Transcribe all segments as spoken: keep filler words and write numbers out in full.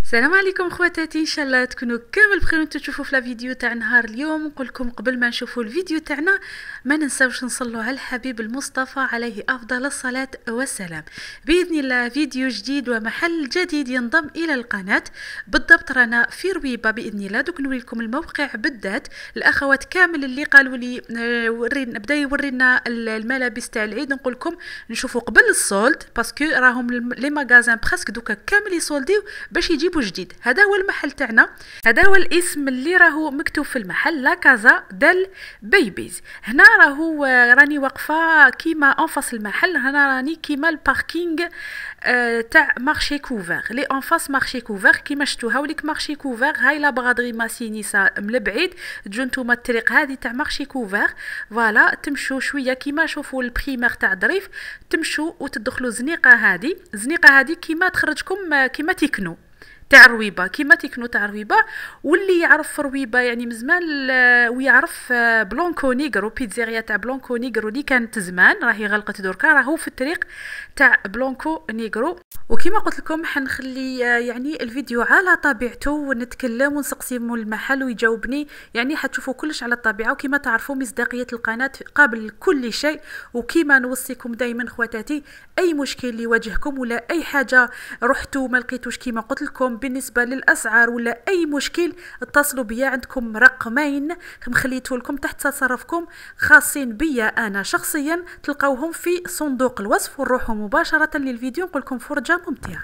السلام عليكم خواتاتي، ان شاء الله تكونوا كامل بخير وانتم تشوفوا في الفيديو تاع نهار اليوم. نقول لكم قبل ما نشوفوا الفيديو تاعنا ما ننساوش نصلوا على الحبيب المصطفى عليه افضل الصلاه والسلام. باذن الله فيديو جديد ومحل جديد ينضم الى القناه. بالضبط رانا في رويبه باذن الله. دوك نوري لكم الموقع بالذات. الاخوات كامل اللي قالوا لي ورينا بدا يورينا الملابس تاع العيد، نقول لكم نشوفوا قبل السولد باسكو راهم لي ماغازان برسك دوكا كامل يسولديو باش يجيبوا جديد. هذا هو المحل تاعنا، هذا هو الاسم اللي راهو مكتوب في المحل، لا كازا دل بيبيز. هنا راهو راني واقفه كيما انفاس المحل، هنا راني كيما الباركينغ آه تاع مارشي كوفر، لي انفاس مارشي كوفر كيما شفتوا هاوليك مارشي كوفر. هاي لا بغادري ماسينيسا من البعيد تجو نتوما الطريق هذه تاع مارشي كوفر. فوالا تمشوا شويه كيما شوفوا البريمير تاع ظريف، تمشوا وتدخلوا زنيقه هذه. الزنيقه هذه كيما تخرجكم كيما تيكنو تاع رويبه، كيما تيكنو تاع رويبه. واللي يعرف رويبه يعني مزمان ويعرف بلونكو نيغرو، بيتزيريا تاع بلونكو نيغرو اللي كانت زمان راهي غلقت دركا، راهو في الطريق تاع بلونكو نيغرو. وكيما قلت لكم حنخلي يعني الفيديو على طبيعته ونتكلم ونسقسي مول المحل ويجاوبني، يعني حتشوفوا كلش على الطبيعه. وكيما تعرفوا مصداقيه القناه قبل كل شيء. وكيما نوصيكم دائما خواتاتي، اي مشكل اللي يواجهكم ولا اي حاجه رحتوا ما لقيتوش كيما قلت لكم بالنسبه للاسعار ولا اي مشكل، اتصلوا بيا. عندكم رقمين مخليته لكم تحت تصرفكم خاصين بيا انا شخصيا، تلقاوهم في صندوق الوصف. ونروحوا مباشره للفيديو نقول لكم فرجه ممتعه.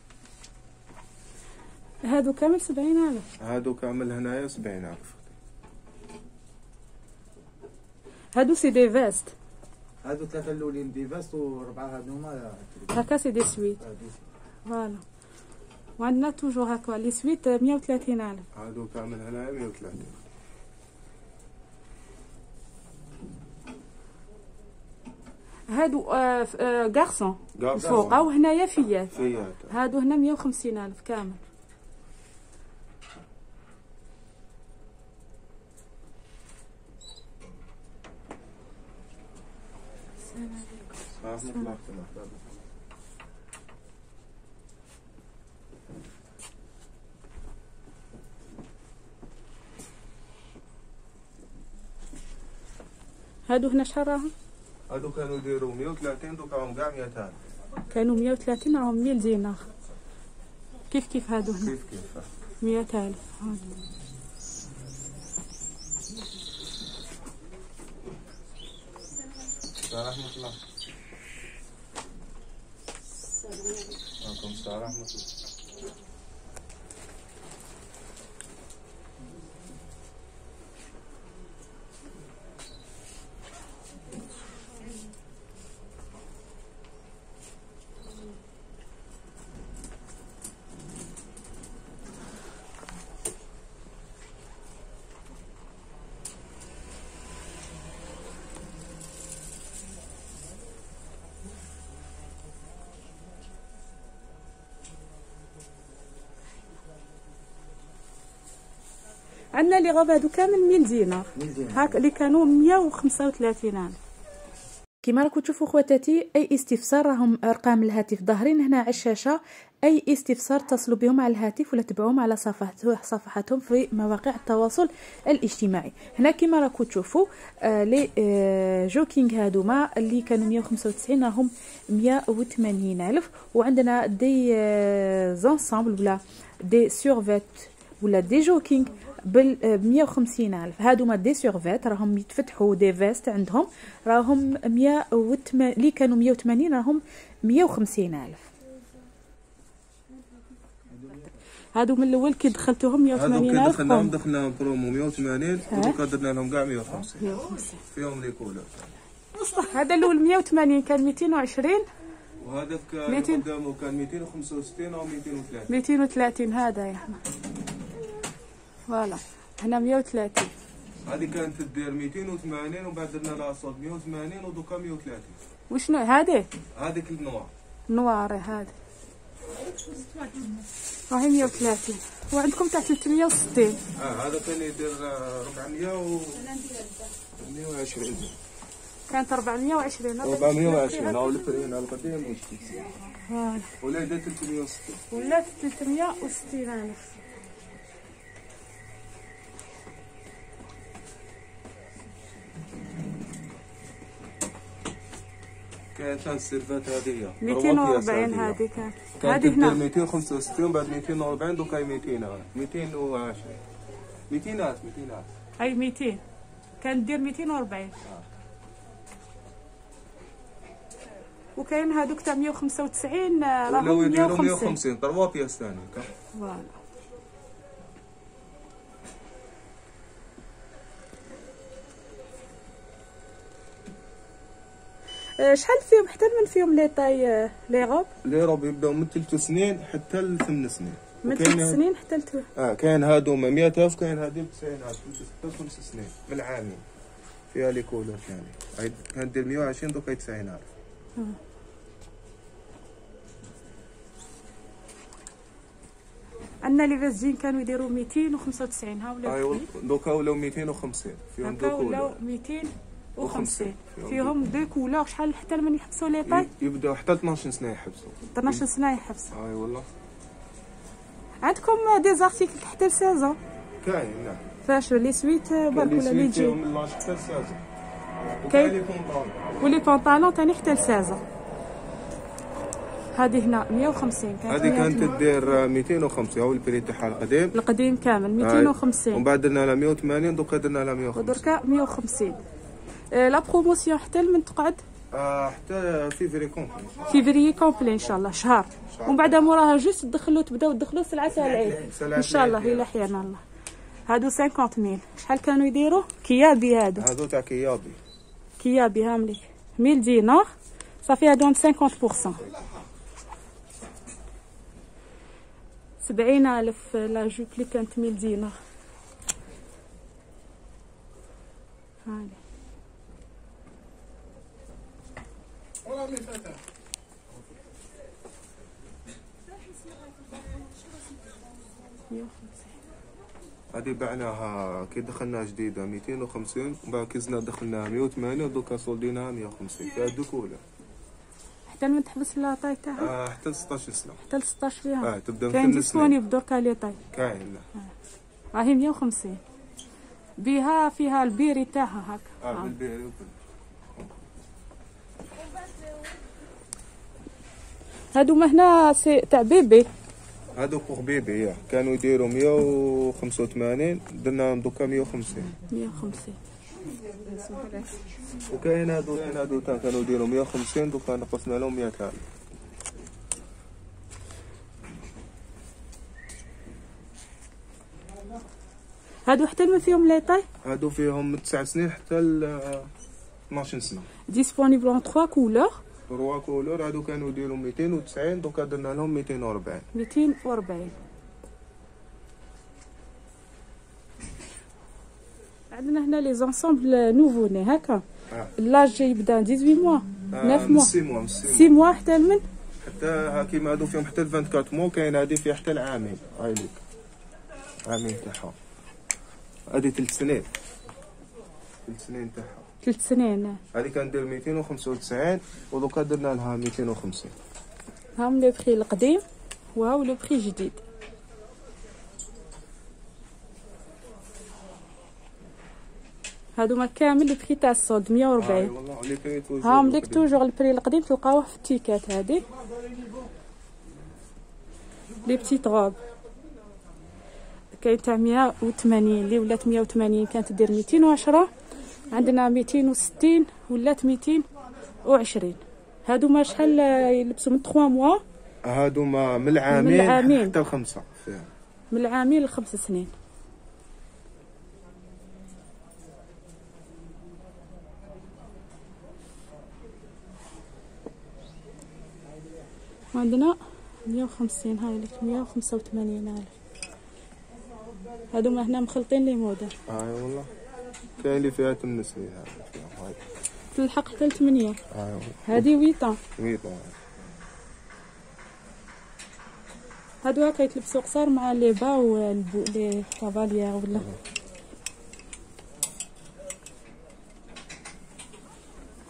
هادو كامل سبعين ألف، هادو كامل هنايا سبعين ألف. هادو سي دي فيست، هادو ثلاثه الاولين دي فيست وربعه هادو هما هكا سي دي سويت. فوالا. وعندنا توجور هكا لي سويت مية وثلاثين ألف. هادو كامل هنايا مية وثلاثين. هادو آه آه غارسون فوق، او هنايا فيات. فيات هادو هنا مية وخمسين ألف كامل. صح مطلق هادو هنا شحال راهم؟ هادو كانوا يديروا مية وثلاثين، دوكا راهم كاع مية ألف. كانوا مية وثلاثين راهم مية دينار. كيف كيف هادو هنا؟ كيف كيف مية ألف. صح مطلق. عليكم السلام ورحمة الله. عندنا لي غوب هادو كامل مية دينار، هاك اللي كانوا مية وخمسة وثلاثين ألف. كيما راكم تشوفوا خواتاتي، اي استفسار راهم ارقام الهاتف ظاهرين هنا على الشاشه. اي استفسار اتصلوا بهم على الهاتف ولا تبعوهم على صفحاتهم في مواقع التواصل الاجتماعي. هنا كيما راكم تشوفوا آه لي آه جوكينغ هادوما اللي كانوا مية وخمسة وتسعين راهم مية وثمانين ألف. وعندنا دي آه زونسامبل ولا دي سورفيت ولا دي جوكينغ بال مية وخمسين ألف. هادوما دي سورفيت راهم يتفتحوا دي فيست عندهم راهم مية وثمانين، اللي كانوا مية وثمانين راهم مية وخمسين ألف. هادو من الاول كي دخلتوهم مية وثمانين ألف. هادو كي دخلناهم دخلناهم برومو مية وثمانين، ودوكا درنا لهم كاع مية وخمسين فيهم لي كولور. هذا الاول مية وثمانين كان ميتين وعشرين، وهذاك قدامه كان ميتين وخمسة وستين او ميتين وثلاثين. ميتين وثلاثين هذا يا حنا. فوالا هنا مية وثلاثين. هذه كانت تدير ميتين وثمانين وبعد درنا لها صوت مية وثمانين ودوكا مية وثلاثين. وشنو هذه؟ هذيك النوار. نوار هذه. راهي مية وثلاثين. وعندكم تاع ثلاثمية وستين. اه هذا كان يدير أربعمية و مية وعشرين. كانت أربعمية وعشرين. أربعمية وعشرين هاو البرين القديم وجديد. فوالا. ولا دا ثلاثمية وستين. ولا ثلاثمية وستين ألف. كاين ثلاث السيرفات هذه ميتين وأربعين هذه كانت. هذه هنا ميتين وخمسة وستين بعد ميتين وأربعين دوكا ميتين ميتين وعشرين ميتينات ميتينات. أي ميتين كانت دير ميتين وأربعين. آه. وكاين هذوك تاع مية وخمسة وتسعين راهم لو يديروا مية وخمسين ثلاثة بياس ثاني. فوالا. شحال فيهم حتى من فيهم لي طاي لي روب؟ لي روب يبداو من ثلاث سنين حتى لثمان سنين. من ثلاث سنين حتى لثمان. اه كاين هادوما مية ألف كاين هادي بتسعين ألف ستة خمس سنين من عامين فيها لي كولور ثاني. كانت دير مية وعشرين دوكا تسعين ألف. آه. عندنا لي فازجين كانوا يديروا ميتين وخمسة وتسعين ها ولا؟ ايوا دوكا ولاو ميتين وخمسين فيهم دو كولور. ولاو ميتين وخمسين فيهم دو كولور. شحال حتى من يحبسوا لي طاي؟ يبداو حتى اثناش سنه يحبسوا. اثناش سنه يحبسوا. اي والله. عندكم دي زارتيكل حتى لسازون؟ كاين نعم. فاش لي سويت برك ولا لي جي؟ من لاج حتى لسازون. كاين لي بونطالون. ولي بونطالون ثاني حتى لسازون. هذه هنا مية وخمسين كانت. هذه كانت تدير ميتين وخمسين هو البري تاعها القديم. القديم كامل ميتين وخمسين. ومن بعد درنا لها مية وثمانين دوكا درنا لها مية وخمسين. ودركا مية وخمسين. آه لا بروموسيون حتى لمن تقعد؟ آه حتى فيفري كومبلي. فيفري كومبلي ان شاء الله شهر. ومن بعد موراها جوست تدخلوا تبداو تدخلوا سلعه تاع العيد ان شاء الله الى حيانا الله. هادو خمسين ميل. شحال كانوا يديروا؟ كيابي هادو. هادو تاع كيابي. كيابي هامليك مية دينار صافي هادو خمسين بالمية. سبعين ألف لا جوب لي كانت مية دينار. هاني هذه بعناها كي دخلنا جديده ميتين وخمسين ومن بعد كي زدنا دخلناها مية وثمانين ودوكا صولديناها مية وخمسين فيها دو كولور. حتى من تحبس لا طاي تاعها؟ اه حتى ل ستطاش سنه. حتى ل ستطاش فيها؟ اه تبدا كاين ديسبونيبل دركا لي طاي. كاين لا. راهي مية وخمسين بها فيها البيري تاعها هكا. اه بالبيري وكل. هادو ما هنا سي تاع بيبي. هادو بوغ بيبي ياه كانوا يديروا مية وخمسة وثمانين درناهم دوكا مية وخمسين. مية وخمسين. وكاين هادو كاين هادو تا كانوا يديروا مية وخمسين دوكا نقصنا لهم مية ألف. هادو حتى من فيهم لي طاي؟ هادو فيهم من تسع سنين حتى ل اثناش سنه. ديسبونيبل اون ثلاثة كولور. ثلاثة كولور هادو كانوا يديروا ميتين وتسعين دوكا درنا لهم ميتين وأربعين. ميتين وأربعين. عندنا هنا لي زونسومبل نوفو ني هكا. آه. لاج يبدا ثمانية موا آه تسعة موا ستة موا ستة موا حتى لمن؟ حتى ها كيما هادو فيهم حتى ل أربعة وعشرين موا كاين هادي فيها حتى العامين. هاي ليك عامين تاعها. هادي ثلاث سنين. ثلاث سنين تاعها. ثلاث سنين. هادي كندير ميتين وخمسة وتسعين ودوكا درنا لها ميتين وخمسين. هاهم لو بخي القديم وهاو لو بخي جديد. هادوما كامل البري تاع الصولد مية وأربعين. هاهم ليك توجور البري القديم تلقاوه في التيكات هادي. لي بتيت غوب كاين تاع مية وثمانين اللي ولات مية وثمانين كانت دير ميتين وعشرة. عندنا ميتين وستين ولات ميتين وعشرين. هادوما شحال يلبسوا من ثلاثة موا؟ هادوما من العامين حتى الخمسة فيها. من العامين لخمس سنين. عندنا مية وخمسين هاي لك مية وخمسة وثمانين ألف. هادوما هنا مخلطين لي مودا. اي والله كاين اللي فيها ثمان سنين هاي تلحق حتى ل ثمانية. اي والله هادي ويطا ويطا. هادو هكا يتلبسوا قصار مع لي با والبو لي كافاليير ولا.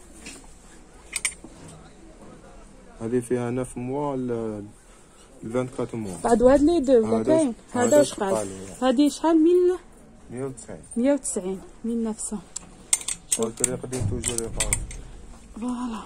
هذه فيها نف موا ل أربعة وعشرين موا. بعد هاد لي دو ولا كاين؟ هذا شحال؟ هذه شحال من مية وتسعين مية وتسعين من نفسه. والطريق دي توجور يقاوم. فوالا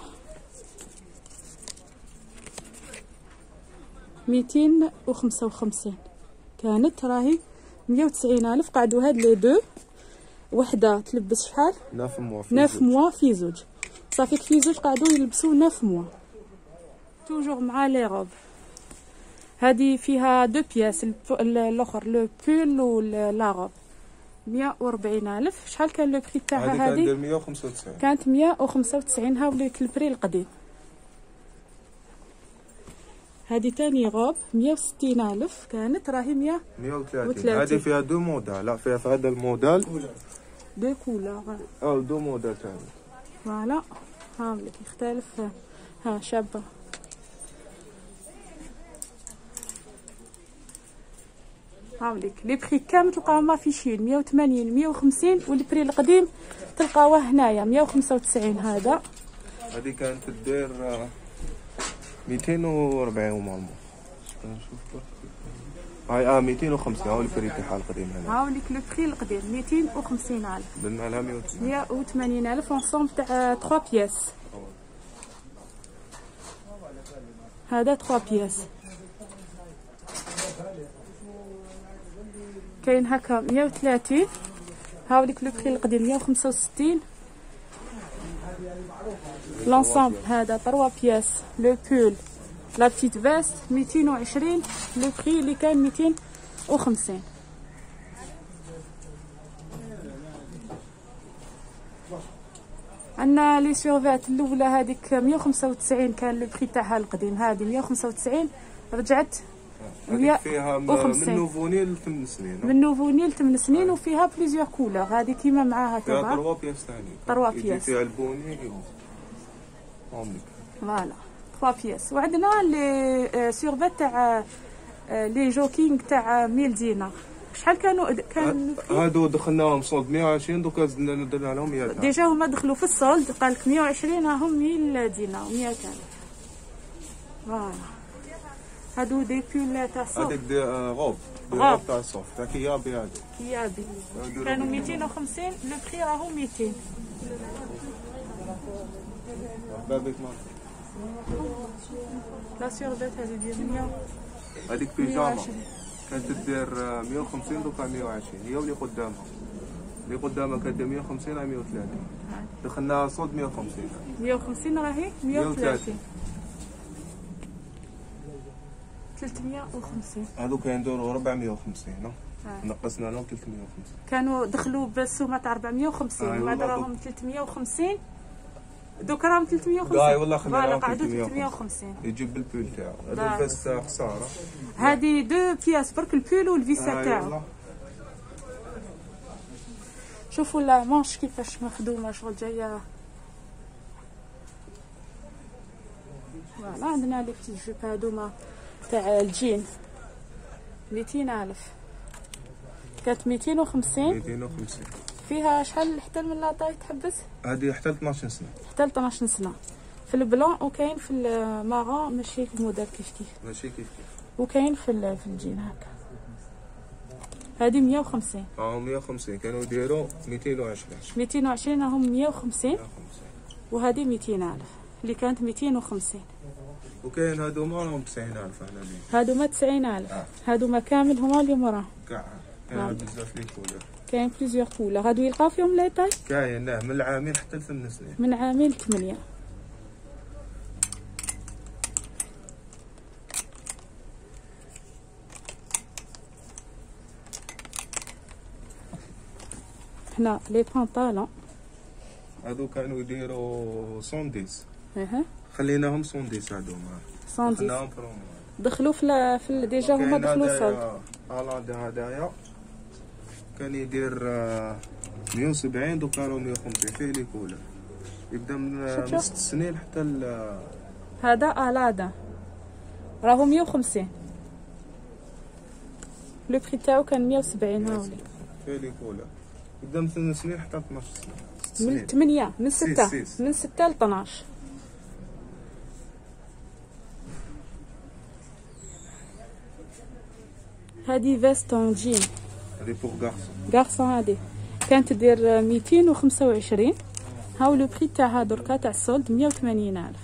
ميتين وخمسة وخمسين كانت راهي مية وتسعين ألف. قعدوا هاد لي دو وحده تلبس شحال؟ نف موا في نف موا في زوج. صافي في زوج قعدوا يلبسوا نف موا توجور مع لي روب. هذه فيها دو بياس، الاخر لو بول و لا روب مية وربعين ألف. شحال كان لو بري تاعها؟ هذه كانت مية وخمسة وتسعين. كانت مية وخمسة وتسعين. هاوليك البري القديم. هذه تاني غوب مية وستين ألف كانت راهي مية وثلاثين. هذه فيها دو موديل. لا فيها في هذا الموديل دو كولور او دو موديل ثاني. فوالا هاوليك يختلف. ها شابه. هاوليك لي بري كامل تلقاوهم مافيشين مية وثمانين مية وخمسين، والبري القديم تلقاوه هنايا مية وخمسة وتسعين. هذا هذه كانت تدير ميتين وربعين ومالمو. نشوف هاي اه ميتين وخمسين. هاو البري تاعها القديم هنا. هاوليك لو بري القديم ميتين وخمسين ألف. درنا لها مية وتسعين. مية وثمانين ألف اونصومبل تاع ثلاثة بياس. هذا ثلاثة بياس. كاين هكا مية وثلاثين. هاوليك لو بري القديم مية وخمسة وستين. لونسومبل هذا ثلاثة بياس لو بول لا بتيت فيست ميتين وعشرين. لو بري اللي كان ميتين وخمسين. عندنا لي سيرفات الاولى هذيك مية وخمسة وتسعين كان لو بري تاعها القديم. هذه مية وخمسة وتسعين رجعت مية وخمسين. من نوفوني ل ثمان سنين. من نوفوني ل ثمان سنين وفيها بليزيور كولور. هذه كيما معاها فيها تبع ثلاثة بياس ثاني. ثلاثة بياس. فيها البوني هوميك. فوالا ثلاثة بياس. وعندنا لي سيرفات تاع لي جوكينغ تاع مية دينار. شحال كانوا كان هادو دخلناهم صولد مية وعشرين. دوكا زدنا درنا لهم مية. ديجا هما دخلوا في الصولد قالك مية وعشرين راهم مية دينار مية كان. فوالا هادو دي بول تاع صوف. هذيك دي غوب غوب تاع صوف تاع كيابي. هذا كيابي كانوا ميتين وخمسين. لو بري راهو ميتين. بابك ما لا سيرفيت هذه ديال مية. هذيك بيجاما كانت تدير مية وخمسين. دوكا مية وعشرين. هي واللي قدامها اللي قدامها كانت مية وخمسين على مية وثلاثين. دخلنا صوت مية وخمسين. مية وخمسين راهي مية وثلاثين. ثلاثمية وخمسين. هذوك يندوروا أربعمية وخمسين. نقصنا لهم ثلاثمية وخمسين. كانوا دخلوا بالسومه تاع أربعمية وخمسين وبعد راهم ثلاثمية وخمسين. دوك راهم ثلاثمية وخمسين. اي والله خلينا قعدوا ثلاثمية وخمسين. يجيب البول تاعو. هذا الفيس خساره. هذه دو بياس برك البول والفيسا تاعو. شوفوا لا مانش كيفاش مخدومه شغل جايه. فوالا عندنا لي بتي جوب هادوما تاع الجين ميتين ألف. كانت ميتين وخمسين. ميتين وخمسين. فيها شحال حتى من لاطاي تحبس؟ هذه حتى اثناش سنه. حتى اثناش سنه في البلون. وكاين في المارون ماشي في الموديل كيف كيف. ماشي كيف كيف. وكاين في في الجين هكا. هذه مية وخمسين. اه مية وخمسين. كانوا يديروا ميتين وعشرين. ميتين وعشرين راهم مية وخمسين. وهذه ميتين ألف اللي كانت ميتين وخمسين. وكاين هادوما راهم تسعين ألف. هنا هادوما تسعين ألف. آه. هادوما كامل هما اللي موراهم كاع. كاين بزاف لي كولور. كاين بليزيور كولور. هادو يلقاو فيهم لي طاي. كاين لا من العامين حتى لثمان سنين. من عامين لثمانية. هنا لي بانطالون هادو كانوا يديروا صونديس. اها خليناهم صونديس. هادوما صونديس دخلوا في في ديجا هما دخلوا صوت. هذا هدايا كان يدير مية وسبعين. دوكا راهو مية وخمسين. فيه لي كولر يبدا من ست سنين حتى ل هذا الادا راهو مية وخمسين. لو بري تاعو كان مية وسبعين. هاولي فيه لي كولر يبدا من ثمان سنين حتى اثناش سنه. من ثمانية من ستة من ستة ل اثناش. هذه فيستون جين هذه بوغ غارسون. غارسون هذه كانت دير ميتين وخمسة وعشرين. هاو لو بري تاعها دركا تاع السولد مية وثمانين ألف.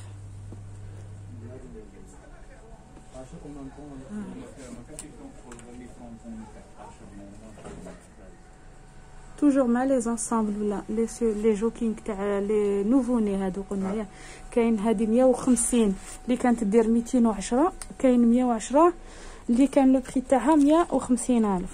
توجور مع لي زونسامبل ولا لي لي جوكينغ تاع لي نوفوني هادو قلنا يا كاين هادي مية وخمسين اللي كانت دير ميتين وعشرة، كاين مية وعشرة اللي كان لو بري تاعها مية وخمسين ألف.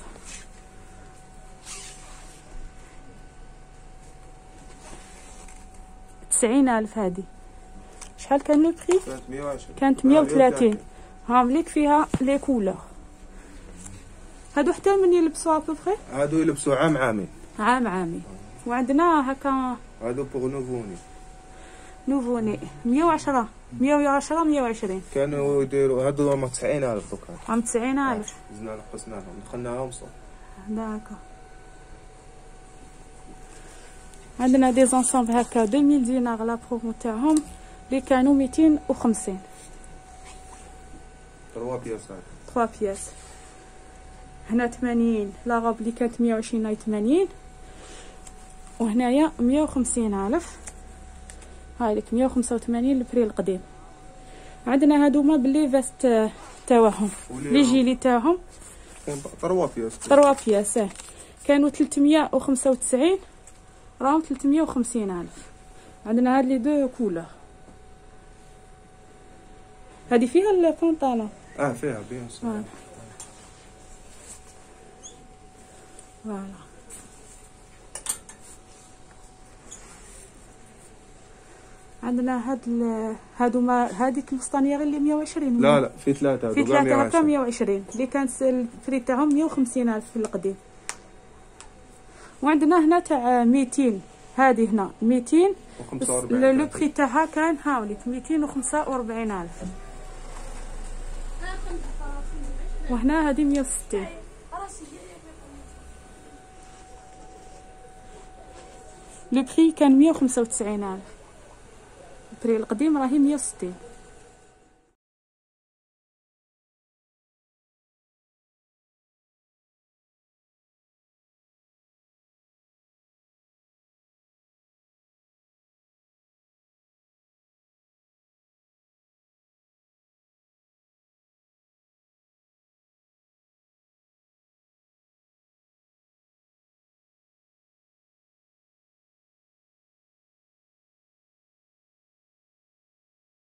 تسعين ألف هادي. شحال كان لو بري؟ كانت مية وعشرين. كانت مية وثلاثين. هامليك فيها لي كولور. هادو حتى من يلبسوها ابوبخي؟ هادو يلبسوا عام عامين. عام عامين. وعندنا هكا هادو بوغ نوفوني. نوفوني مية وعشرة مية وعشرة مية وعشرين. كانوا يديروا هادو هما تسعين ألف دوكا. عام تسعين ألف. زدنا نقصنا لهم دخلناهم صوت. داكا. عندنا دي زونسامبل هكا ألفين دينار لا برومو تاعهم اللي كانوا ميتين وخمسين. ثلاثة بياس هادو. ثلاثة بياس. هنا ثمانين لا غوب اللي كانت مية وعشرين هاي ثمانين. وهنايا مية وخمسين ألف. هاي لك مية وخمسة وثمانين البري القديم. عندنا هادوما بلي فيست تاعهم لي جيلي تاعهم ثلاثة بياس. ثلاثة بياس كانوا ثلاثمية وخمسة وتسعين راهم ثلاثمية وخمسين ألف. عندنا هاد لي دو كولور. هذه فيها البنطالون. اه فيها بيان سور. فوالا. عندنا هاد ال... هادو ما هذيك الفستانيه غير اللي مية وعشرين. لا لا في ثلاثه في ثلاثه هكا مية وعشرين اللي كانت البري تاعهم مية وخمسين ألف في القديم. وعندنا هنا تاع ميتين هذه هنا ميتين وخمسة وأربعين. لو بري تاعها كان هاوليك ميتين وخمسة وأربعين ألف. وهنا هذه مية وستين. لو بري كان مية وخمسة وتسعين ألف. البري القديم راهي مية وستين.